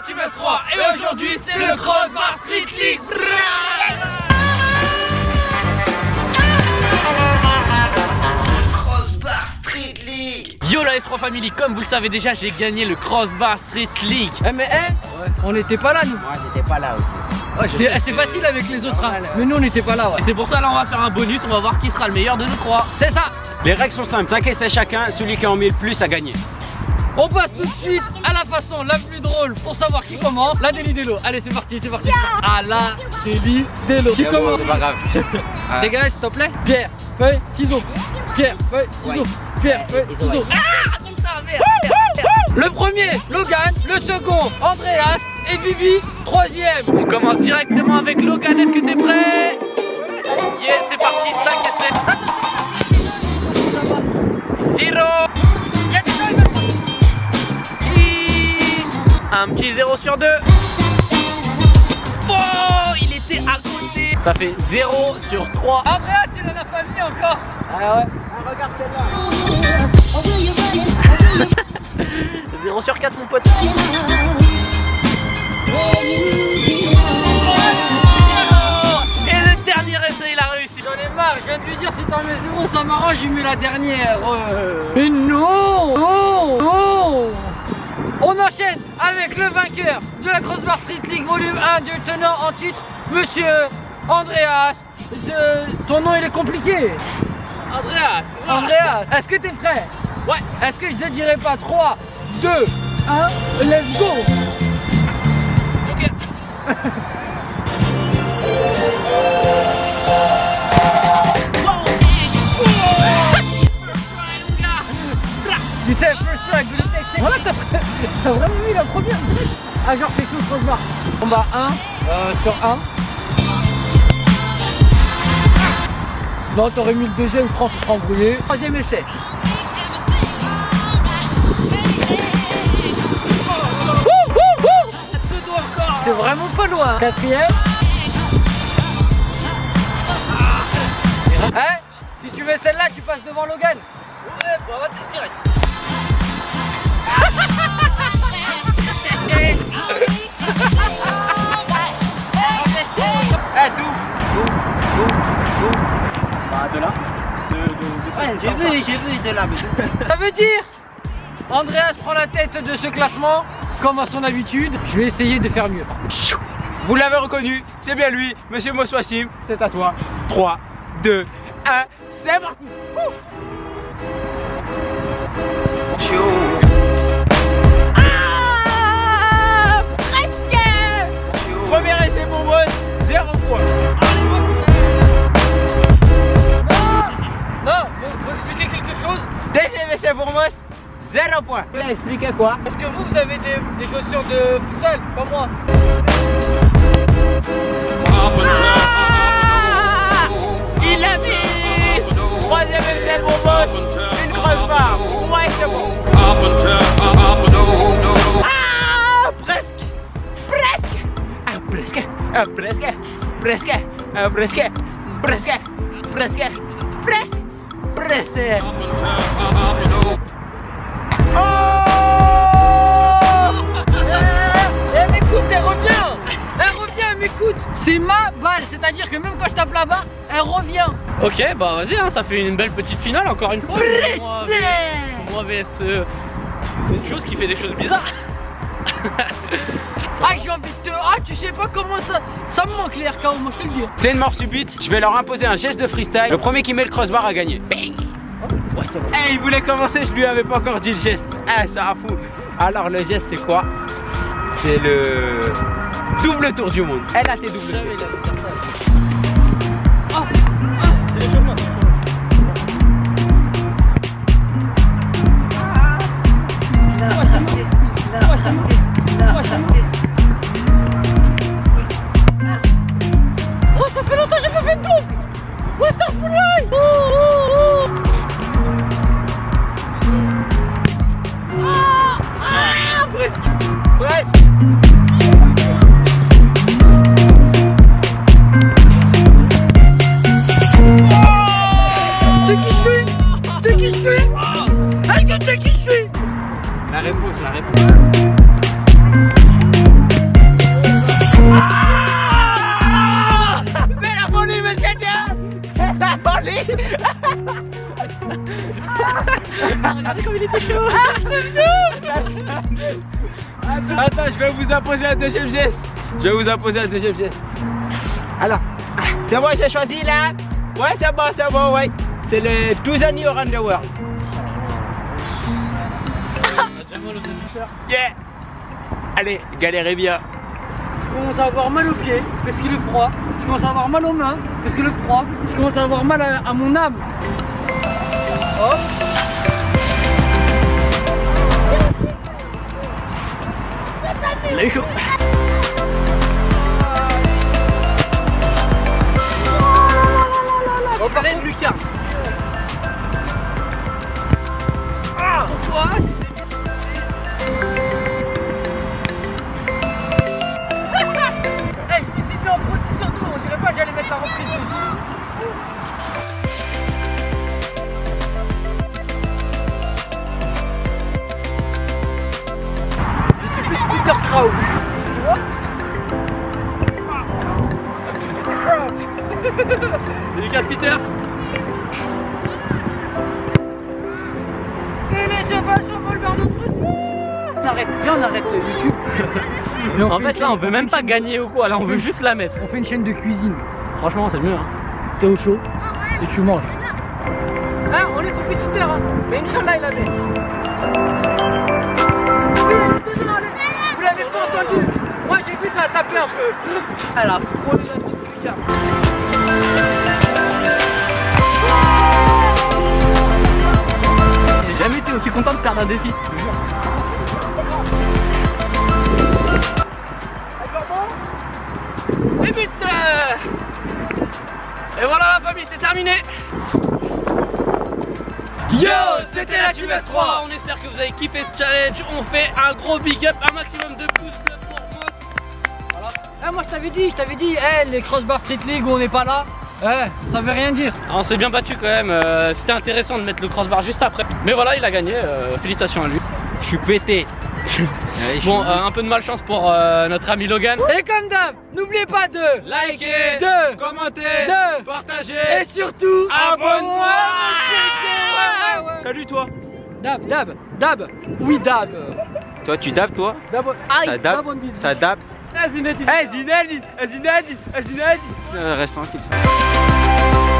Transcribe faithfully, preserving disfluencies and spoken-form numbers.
Team trois et aujourd'hui c'est le Crossbar Street League. Crossbar Street League. Yo la S trois Family, comme vous le savez déjà, j'ai gagné le Crossbar Street League. Eh mais eh, ouais. On n'était pas là nous. Moi j'étais pas là aussi. Ouais, c'est facile avec les autres, hein. Mais nous on n'était pas là. Ouais. Et c'est pour ça là on va faire un bonus, on va voir qui sera le meilleur de nous trois. C'est ça. Les règles sont simples, cinq essais chacun, celui qui en met le plus a gagné. On passe tout de suite à la façon la plus drôle pour savoir qui commence. La Déli Délo. Allez c'est parti, c'est parti. Ah la Déli Délo. Qui commence? C'est pas grave. Dégage s'il te plaît. Pierre, feuille, ciseaux. Pierre, feuille, ciseaux. Pierre, feuille, ciseaux. Ah putain merde. Le premier, Logan. Le second, Andreas. Et Bibi, troisième. On commence directement avec Logan, est-ce que t'es prêt? Yes, c'est parti, cinq essais. Zéro. Un petit zéro sur deux. Oh, il était à côté. Ça fait zéro sur trois. Andreas, il en a pas mis encore. Ah ouais. Ah, regarde celle-là. zéro sur quatre mon pote. Et le dernier essai il a réussi. J'en ai marre, je viens de lui dire si t'en mets zéro ça m'arrange, j'ai mis la dernière. Euh... Mais non, non, non. On enchaîne avec le vainqueur de la Crossbar Street League volume un, du tenant en titre, monsieur Andreas. Je... Ton nom il est compliqué. Andreas. Andreas, est-ce que t'es prêt? Ouais. Est-ce que je te dirais pas trois, deux, un, let's go. Ok. Tu sais, first strike, vous le textez. Voilà, t'as vraiment mis la première. Ah, genre, quelque chose Crossbar. On va un euh, sur un. Non, t'aurais mis le deuxième, je pense, tu seras embrouillé. Troisième essai. C'est vraiment pas loin. Quatrième. Eh, si tu veux celle-là, tu passes devant Logan. Ouais, bah va te direct. Eh, d'où D'où D'où D'où Bah, de là. De, de, de Ouais, j'ai vu, j'ai vu de là. Mais... Ça veut dire Andreas prend la tête de ce classement, comme à son habitude. Je vais essayer de faire mieux. Vous l'avez reconnu, c'est bien lui, monsieur Moswassim, c'est à toi. trois, deux, un, c'est parti. Ah, presque. Premier essai pour moi, zéro point. Non, non, faut, faut expliquer quelque chose. Deuxième essai pour moi, zéro point. Il a expliqué quoi? Est-ce que vous, vous avez des, des chaussures de futsal, comme moi? Ah, il a mis. Troisième essai pour moi, une grosse barre. Ouais, c'est bon. Ah, presque. Presque. Ah, presque. Ah, presque. Presque. Ah, presque. Presque. Presque. Presque. Presque. Oh! Eh, m'écoute, elle revient. Elle revient, elle m'écoute. C'est ma balle, c'est-à-dire que même quand je tape là-bas, elle revient. Ok, bah vas-y, hein, ça fait une belle petite finale encore une fois. Moi, moi V S euh, c'est une chose qui fait des choses bizarres. Ah, j'ai envie de te... Ah, tu sais pas comment ça... Ça me manque les R K O, moi je te le dis. C'est une mort subite, je vais leur imposer un geste de freestyle. Le premier qui met le crossbar a gagné. Bing. Ouais, c'est bon. Eh, il voulait commencer, je lui avais pas encore dit le geste. Eh, ça a fou. Alors le geste c'est quoi? C'est le double tour du monde. Elle a tes doubles. J'avais la Oh, oh, ça fait longtemps que j'ai pas fait de double. Oh, ça fout l'œil. Oh, oh, oh. Ah, ah, Presque. Presque. C'est qui je suis? C'est qui je suis? Est-ce que c'est qui je suis? La réponse, la réponse. Regardez comme il était chaud. Attends, je vais vous imposer un deuxième geste. Je vais vous imposer un deuxième geste. Alors, c'est bon, j'ai choisi là. Ouais, c'est bon, c'est bon, ouais. C'est le Thousand Year Around the World. Yeah. Allez, galérez bien. Je commence à avoir mal aux pieds parce qu'il est froid. Je commence à avoir mal aux mains parce qu'il est froid. Je commence à avoir mal à, à mon âme. Hop. Il a eu chaud. On va parler de Lucas. Ah, pourquoi? Hey, je m'étais mis en position d'eau, on dirait pas que j'allais mettre la reprise dessus. J'étais plus Peter Crouch, tu vois? C'est Lucas Peter. Et les chevaux s'envolent vers notre ciel. On arrête, viens on arrête YouTube. Et on En fait fait une là on chaîne- veut même pas gagner ou quoi, là on veut juste la mettre. On fait une chaîne de cuisine. Franchement c'est mieux hein. T'es au chaud et tu manges. Hein, on est compétiteurs, hein. Mais Inch'Allah il avait. Vous l'avez pas entendu? Moi j'ai vu ça a tapé un peu. Elle a frôlé la petite cuillère. J'ai jamais été aussi content de perdre un défi, je te jure. Et but. Et voilà la famille, c'est terminé. Yo, c'était la Team S trois. On espère que vous avez kiffé ce challenge. On fait un gros big up, un maximum de pouces bleus pour moi. Voilà. Eh, moi je t'avais dit, je t'avais dit, eh, les Crossbar Street League où on n'est pas là, eh, ça veut rien dire. Ah, on s'est bien battu quand même. euh, C'était intéressant de mettre le crossbar juste après. Mais voilà, il a gagné. euh, félicitations à lui. Je suis pété. Bon, euh, un peu de malchance pour euh, notre ami Logan. Et comme d'hab, n'oubliez pas de Likez, de commenter, de partager et surtout abonne-toi. Ouais, ouais, ouais. Salut toi. Dab, dab, dab, oui dab. Toi tu dabs toi? Dab, aïe, Ça dab, dab on dit. ça dab. Ah, Zinedine. Eh Zinedine, eh Zinedine, eh Zinedine. Euh, Reste tranquille.